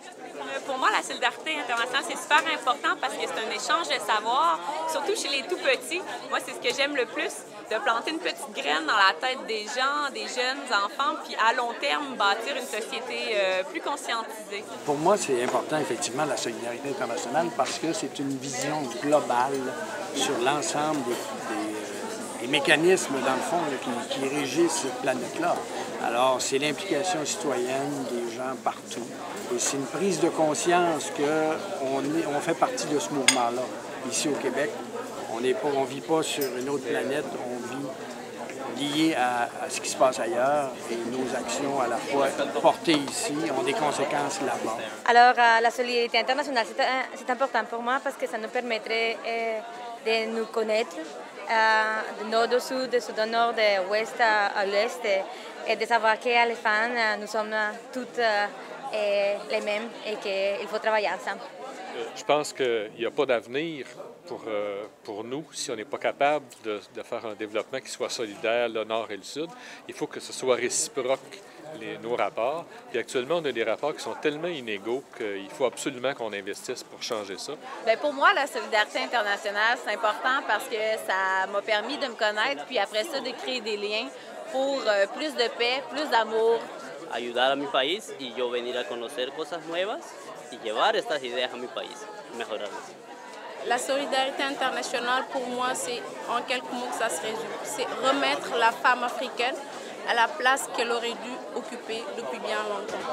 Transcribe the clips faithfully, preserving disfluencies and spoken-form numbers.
Pour moi, la solidarité internationale, c'est super important parce que c'est un échange de savoir, surtout chez les tout-petits. Moi, c'est ce que j'aime le plus, de planter une petite graine dans la tête des gens, des jeunes enfants, puis à long terme, bâtir une société euh, plus conscientisée. Pour moi, c'est important, effectivement, la solidarité internationale parce que c'est une vision globale sur l'ensemble des, des, des mécanismes, dans le fond, là, qui, qui régissent cette planète-là. Alors, c'est l'implication citoyenne des gens partout. Et c'est une prise de conscience qu'on on fait partie de ce mouvement-là. Ici au Québec, on ne vit pas sur une autre planète, on vit lié à, à ce qui se passe ailleurs et nos actions à la fois portées ici ont des conséquences là-bas. Alors, euh, la solidarité internationale, c'est important pour moi parce que ça nous permettrait euh, de nous connaître euh, de nord au sud, de sud au nord, de l'ouest à, à l'est, et de savoir qu'à les femmes, nous sommes toutes euh, et les mêmes et qu'il faut travailler ensemble. Je pense qu'il n'y a pas d'avenir pour, euh, pour nous si on n'est pas capable de, de faire un développement qui soit solidaire, le nord et le sud. Il faut que ce soit réciproque, les, nos rapports. Puis actuellement, on a des rapports qui sont tellement inégaux qu'il faut absolument qu'on investisse pour changer ça. Bien, pour moi, la solidarité internationale, c'est important parce que ça m'a permis de me connaître, puis après ça, de créer des liens pour euh, plus de paix, plus d'amour. Ayudar a mi país y yo venir a conocer cosas nuevas y llevar estas ideas a mi país, mejorarlas. La solidarité internationale, pour moi, c'est en quelques mots que ça se résume. C'est remettre la femme africaine à la place qu'elle aurait dû occuper depuis bien longtemps.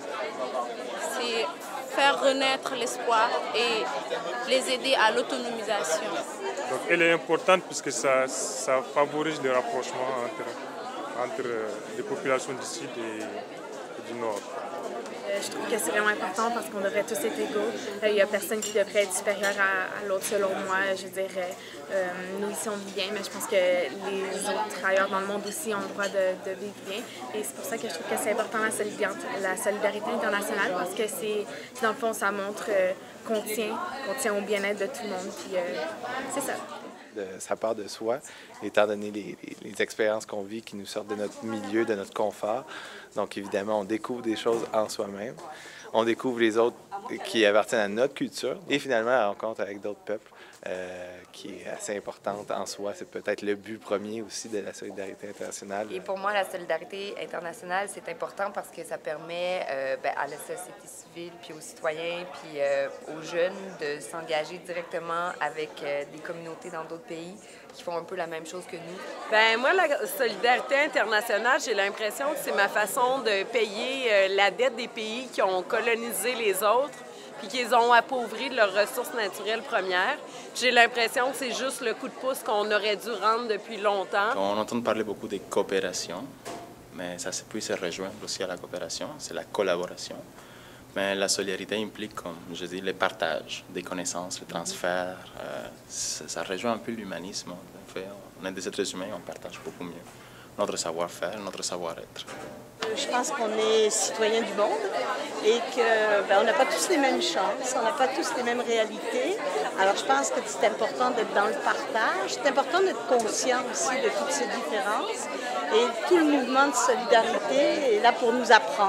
C'est faire renaître l'espoir et les aider à l'autonomisation. Donc elle est importante puisque ça, ça favorise le rapprochement entre, entre les populations du Sud et, et du Nord. Je trouve que c'est vraiment important parce qu'on devrait tous être égaux. Il n'y a personne qui devrait être supérieur à, à l'autre, selon moi. Je dirais, euh, nous ici, on vit bien, mais je pense que les autres travailleurs dans le monde aussi ont le droit de, de vivre bien. Et c'est pour ça que je trouve que c'est important la solidarité, la solidarité internationale parce que c'est, dans le fond, ça montre euh, qu'on tient, qu'on tient au bien-être de tout le monde. Puis euh, c'est ça. De, ça part de soi, étant donné les, les, les expériences qu'on vit qui nous sortent de notre milieu, de notre confort. Donc, évidemment, on découvre des choses en soi-même. On découvre les autres qui appartiennent à notre culture. Et finalement, la rencontre avec d'autres peuples, euh, qui est assez importante en soi. C'est peut-être le but premier aussi de la solidarité internationale. Et pour moi, la solidarité internationale, c'est important parce que ça permet euh, ben, à la société civile, puis aux citoyens, puis euh, aux jeunes de s'engager directement avec euh, des communautés dans d'autres pays qui font un peu la même chose que nous. Bien, moi, la solidarité internationale, j'ai l'impression que c'est ma façon de payer euh, la dette des pays qui ont colonisé les autres puis qu'ils ont appauvri de leurs ressources naturelles premières. J'ai l'impression que c'est juste le coup de pouce qu'on aurait dû rendre depuis longtemps. On entend parler beaucoup de coopération, mais ça peut se rejoindre aussi à la coopération, c'est la collaboration. Mais la solidarité implique, comme je dis, le partage des connaissances, le transfert. Euh, ça, ça rejoint un peu l'humanisme. En fait, on est des êtres humains, on partage beaucoup mieux notre savoir-faire, notre savoir-être. Je pense qu'on est citoyens du monde et qu'on n'a pas tous les mêmes chances, on n'a pas tous les mêmes réalités. Alors je pense que c'est important d'être dans le partage, c'est important d'être conscient aussi de toutes ces différences. Et tout le mouvement de solidarité est là pour nous apprendre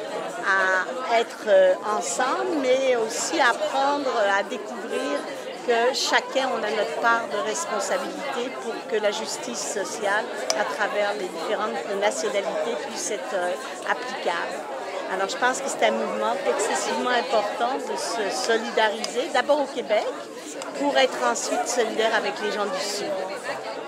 à être ensemble, mais aussi apprendre à découvrir que chacun, on a notre part de responsabilité pour que la justice sociale, à travers les différentes nationalités, puisse être euh, applicable. Alors, je pense que c'est un mouvement excessivement important de se solidariser, d'abord au Québec, pour être ensuite solidaire avec les gens du Sud.